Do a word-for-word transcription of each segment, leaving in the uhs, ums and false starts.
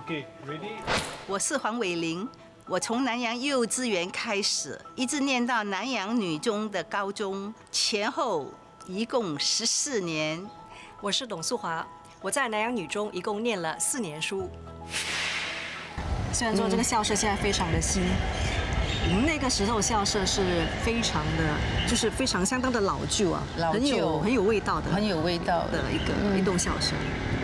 OK, ready? 我是黄伟玲，我从南洋幼稚园开始，一直念到南洋女中的高中，前后一共十四年。 我是董素华，我在南洋女中一共念了四年书。虽然说这个校舍现在非常的新，我们那个时候校舍是非常的，就是非常相当的老旧啊， 老旧很有很有味道的， 很有味道的一个、嗯、一栋校舍。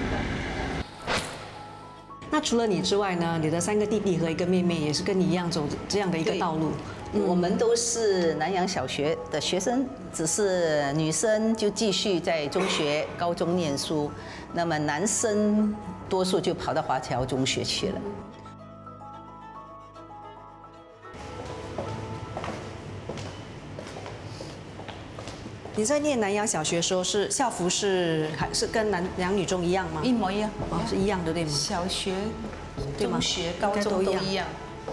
那除了你之外呢？你的三个弟弟和一个妹妹也是跟你一样走这样的一个道路。 嗯、我们都是南洋小学的学生，只是女生就继续在中学、高中念书，那么男生多数就跑到华侨中学去了。 你在念南洋小学的时候，是校服是还是跟南洋女中一样吗？ 一模一样， 哦，是一样的，对吗？ 小学、 对吗？ 中学、高中都一样。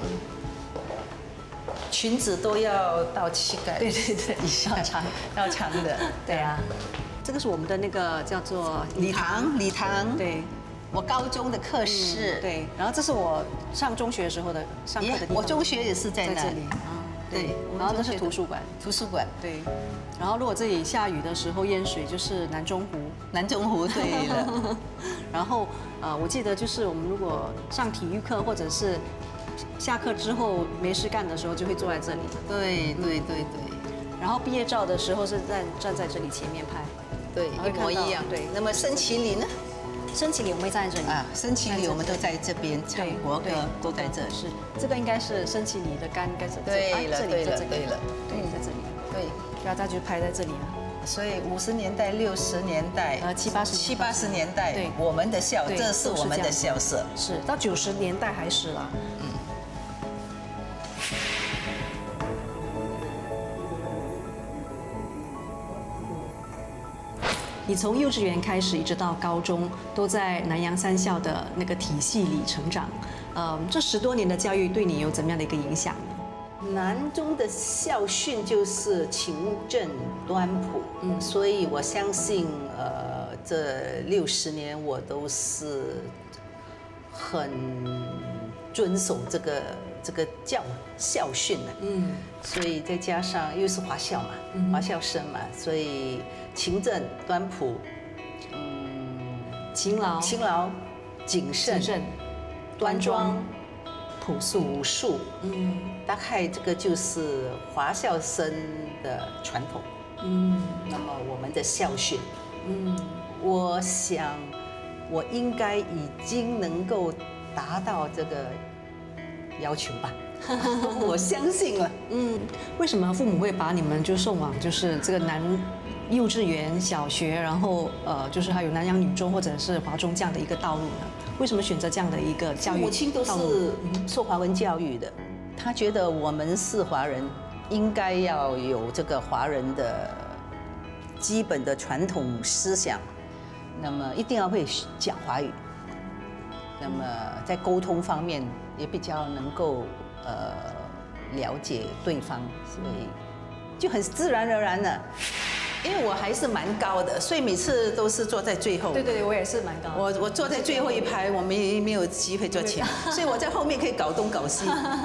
裙子都要到膝盖， 对对对， 以上长，要长的。 对啊，这个是我们的那个叫做礼堂，礼堂。 对， 我高中的课室。 对，然后这是我上中学的时候的上课的地方。 我中学也是在这里。对，然后这是图书馆， 图书馆对，然后如果这里下雨的时候淹水，就是南中湖， 南中湖对了。 然后呃，我记得就是我们如果上体育课或者是下课之后没事干的时候，就会坐在这里。 对对对对。 然后毕业照的时候是站站在这里前面拍， 对，一模一样。对。那么升旗礼呢？ 升旗礼我们会站在这里啊，升旗礼我们都在这边唱国歌，都在这。 是，这个应该是升旗礼的杆，应该是对了，对了，对了， 对，在这里。 对， 然后它就拍在这里了。 所以五十年代、六十年代、 呃七八十七八十年代， 对， 我们的校，这是我们的校舍。 是到九十年代还是啦。嗯。你从幼稚园开始，一直到高中，都在南洋三校的那个体系里成长。呃，这十多年的教育对你有怎么样的一个影响呢？ 南中的校训就是勤政端朴，嗯，所以我相信，呃，这六十年我都是很遵守这个这个教校训的，嗯，所以再加上又是华校嘛，嗯、华校生嘛，所以。勤政端朴， 嗯，勤劳、 勤劳、谨慎、 慎端庄、 朴素、 朴素，嗯，大概这个就是华校生的传统，嗯，那么我们的校训，嗯，我想我应该已经能够达到这个要求吧。我相信了， 嗯，为什么父母会把你们就送往就是这个南幼稚园、小学，然后呃，就是还有南洋女中或者是华中这样的一个道路呢？为什么选择这样的一个教育道路？ 母亲都是受华文教育的，她觉得我们是华人，应该要有这个华人的基本的传统思想，那么一定要会讲华语，那么在沟通方面也比较能够呃了解对方，所以就很自然而然的。因为我还是蛮高的，所以每次都是坐在最后。 对对，我也是蛮高的。 我我坐在最后一排，我没没有机会坐前，所以我在后面可以搞东搞西。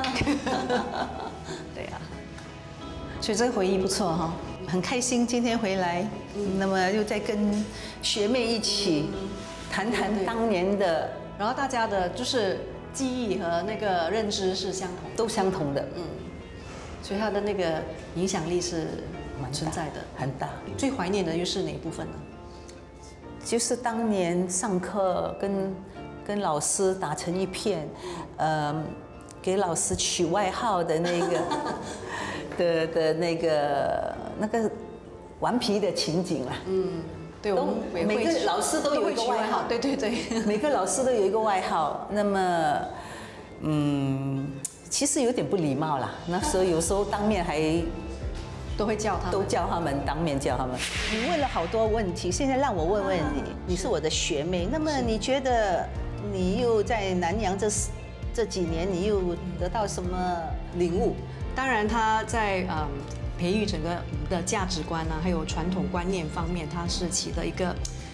对呀、啊，所以这个回忆不错哈， 很开心今天回来，嗯、那么又在跟学妹一起谈谈当年的， 然后大家的就是记忆和那个认知是相同， 都相同的，嗯， 所以它的那个影响力是。存在的很大， 最怀念的又是哪一部分呢？ 就是当年上课跟跟老师打成一片，呃，给老师取外号的那个的的那个那个顽皮的情景啊。嗯， 对，我们每个老师都有一个外号， 对对对， 每个老师都有一个外号。那么，嗯，其实有点不礼貌啦。那时候有时候当面还。 都会叫他们， 都叫他们，当面叫他们。你问了好多问题，现在让我问问你，你是我的学妹，那么你觉得你又在南洋这这几年，你又得到什么领悟？ 当然，他在嗯培育整个的价值观啊，还有传统观念方面，它是起的一个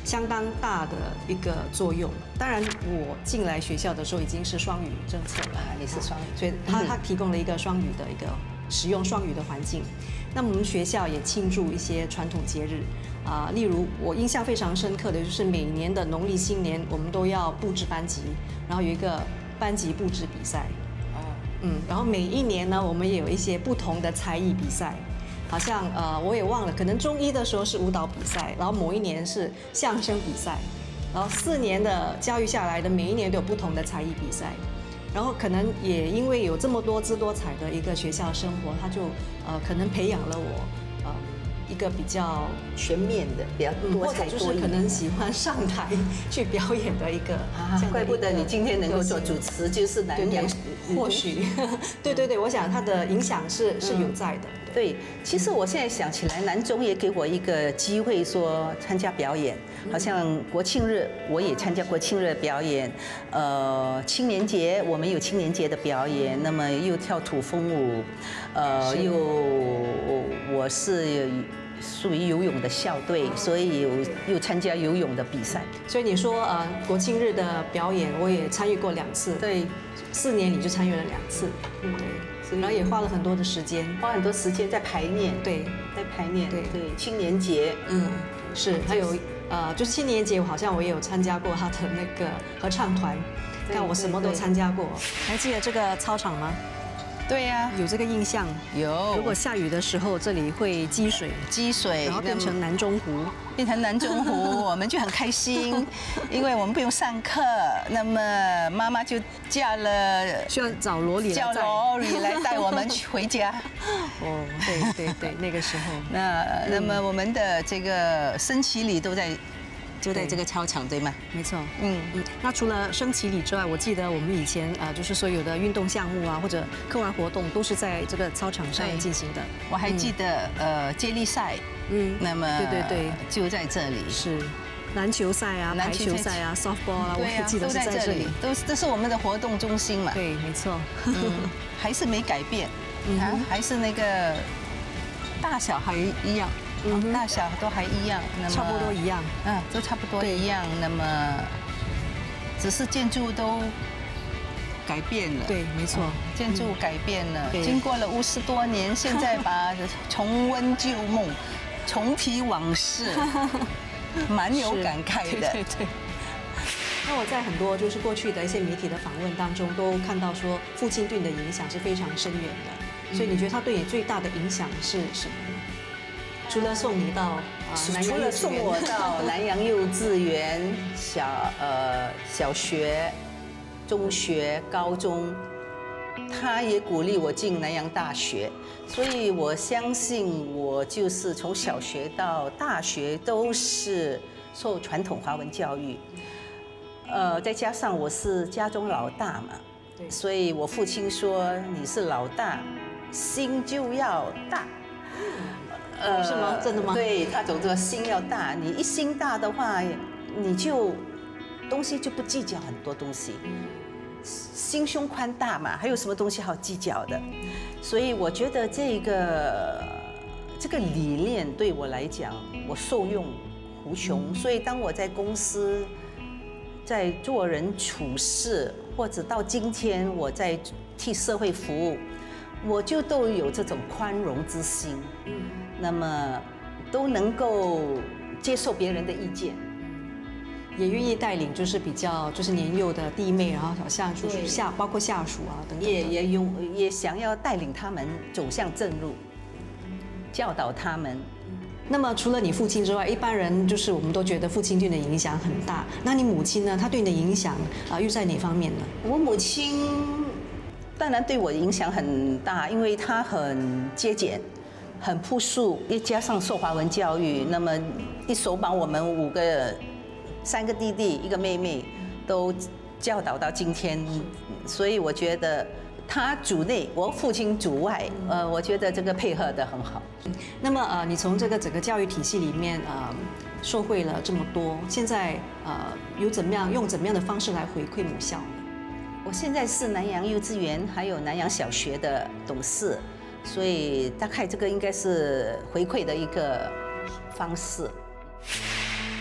相当大的一个作用。当然，我进来学校的时候已经是双语政策了， 你是双语， 所以它它提供了一个双语的一个使用双语的环境。那么我们学校也庆祝一些传统节日。 啊，例如我印象非常深刻的就是每年的农历新年，我们都要布置班级，然后有一个班级布置比赛。哦，嗯，然后每一年呢，我们也有一些不同的才艺比赛，好像呃我也忘了，可能中一的时候是舞蹈比赛，然后某一年是相声比赛，然后四年的教育下来的每一年都有不同的才艺比赛。 然后可能也因为有这么多姿多彩的一个学校生活，他就呃可能培养了我呃一个比较全面的、比较多彩多艺， 可能喜欢上台去表演的一个。啊， 怪不得你今天能够做主持，就是南洋。 或许，对对对，我想它的影响是是有在的。 对，其实我现在想起来，南中也给我一个机会，说参加表演，好像国庆日我也参加国庆日表演，呃，青年节我们有青年节的表演，那么又跳土风舞，呃，又我是属于游泳的校队，所以有又参加游泳的比赛。 所以你说呃，国庆日的表演我也参与过两次， 对， 四年你就参与了两次，嗯，对，然后也花了很多的时间， 花很多时间在排练， 对， 在排练，对对，青年节， 嗯，是，还有呃，就是青年节，好像我也有参加过他的那个合唱团，看我什么都参加过。还记得这个操场吗？ 对呀， 有这个印象。 有。 如果下雨的时候，这里会积水， 积水， 然后变成南中湖， 变成南中湖，我们就很开心，因为我们不用上课，那么妈妈就叫了， 需要找罗里， 叫罗里来带我们回家。 哦，对对对，那个时候， 那那么我们的这个升旗礼都在。就在这个操场，对吗？ 没错，嗯嗯。那除了升旗礼之外，我记得我们以前呃，就是所有的运动项目啊，或者课外活动，都是在这个操场上进行的。 我还记得呃接力赛，嗯，那么对对对， 就在这里。 是篮球赛啊，排球赛啊 ，softball 啊，我也记得是在这里， 都这是我们的活动中心嘛。 对，没错， 还是没改变，啊，还是那个大小还一样。嗯，大小都还一样， 那么差不多一样， 嗯，都差不多一样。那么，只是建筑都改变了。 对，没错， 建筑改变了。经过了五十多年，现在把重温旧梦，重提往事，蛮有感慨的。 对对。那我在很多就是过去的一些媒体的访问当中，都看到说父亲对你的影响是非常深远的。所以你觉得他对你最大的影响是什么呢？除了送你到呃，除了送我到南洋幼稚园、小呃小学、中学、高中，他也鼓励我进南洋大学，所以我相信我就是从小学到大学都是受传统华文教育，呃，再加上我是家中老大嘛，所以我父亲说你是老大，心就要大。 呃，是吗？真的吗？ 对，他总说心要大，你一心大的话，你就东西就不计较很多东西，心胸宽大嘛，还有什么东西好计较的？所以我觉得这个这个理念对我来讲，我受用无穷。所以当我在公司，在做人处事，或者到今天我在替社会服务，我就都有这种宽容之心。那么都能够接受别人的意见， 也愿意带领，就是比较就是年幼的弟妹，然后好像就是下包括下属啊等等， 也也用也想要带领他们走向正路，教导他们。 那么除了你父亲之外，一般人就是我们都觉得父亲对你的影响很大。那你母亲呢？她对你的影响啊又在哪方面呢？ 我母亲当然对我影响很大，因为她很节俭。很朴素，又加上受华文教育，那么一手把我们五个、三个弟弟、一个妹妹都教导到今天，所以我觉得他主内，我父亲主外，呃，我觉得这个配合得很好。 那么呃，你从这个整个教育体系里面呃，受惠了这么多，现在呃，有怎么样用怎么样的方式来回馈母校呢？ 我现在是南洋幼稚园还有南洋小学的董事。所以大概这个应该是回馈的一个方式。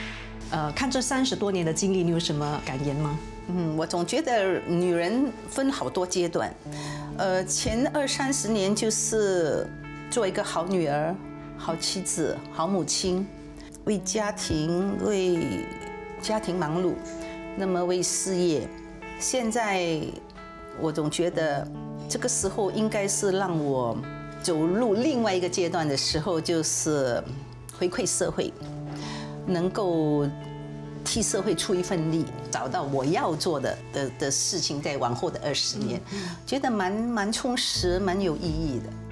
呃，看这三十多年的经历，你有什么感言吗？ 嗯，我总觉得女人分好多阶段，呃，前二三十年就是做一个好女儿、好妻子、好母亲，为家庭为家庭忙碌，那么为事业。现在我总觉得这个时候应该是让我走入另外一个阶段的时候，就是回馈社会，能够替社会出一份力，找到我要做的的的事情，在往后的二十年，觉得蛮蛮充实、蛮有意义的。